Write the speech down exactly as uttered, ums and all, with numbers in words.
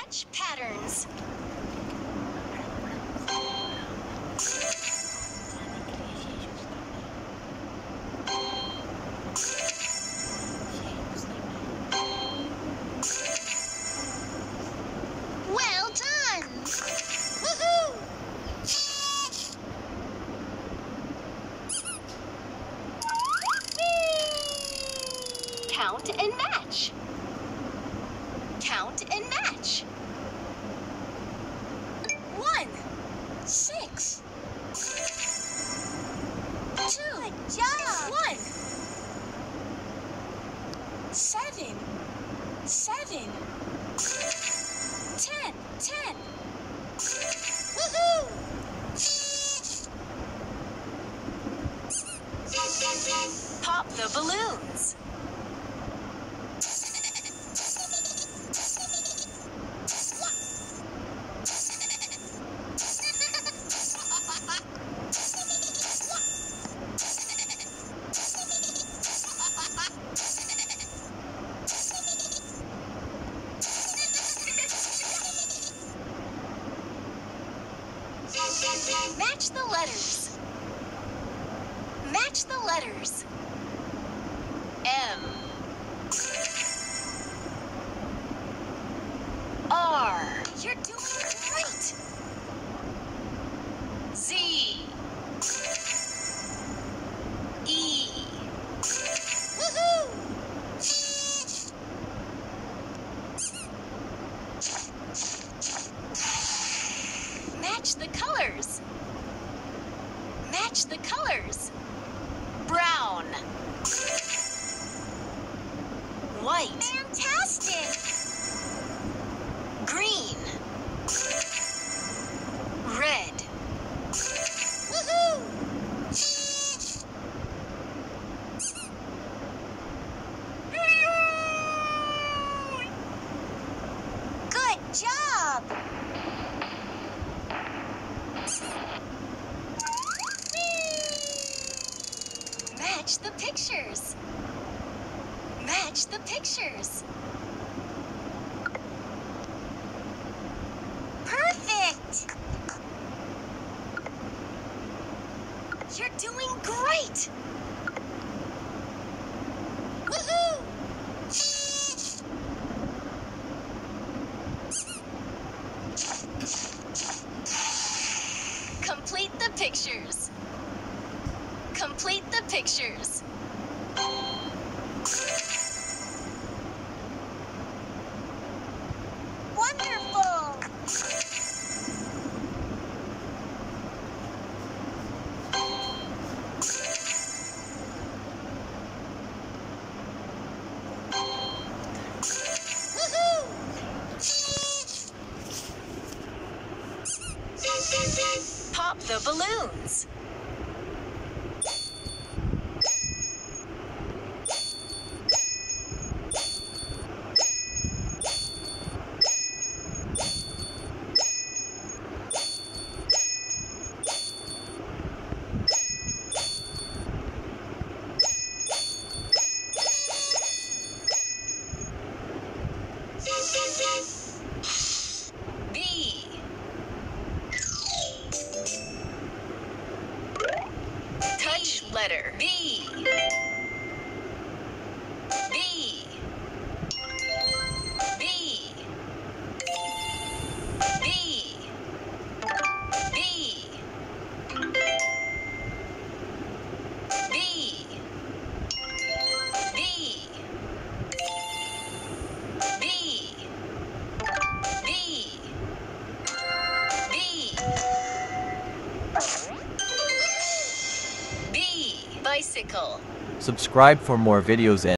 Match patterns. Well done! Woohoo! Count and match. Count and match. One, six, two, good job. One, seven, seven, ten, ten. Woohoo! Pop the balloons. Match the letters. Match the letters. M. R. You're doing great. Z. E. Woohoo! Match the colors. Match the colors. Brown. White. Fantastic! Green. Red. Woohoo! Good job! Match the pictures. Match the pictures. Perfect! You're doing great! Woohoo! Complete the pictures. Complete the pictures. Wonderful! Woohoo! Pop the balloons. B. Touch letter B. B. B. B. B. B. B. B. B. B. B. Bicycle. Subscribe for more videos and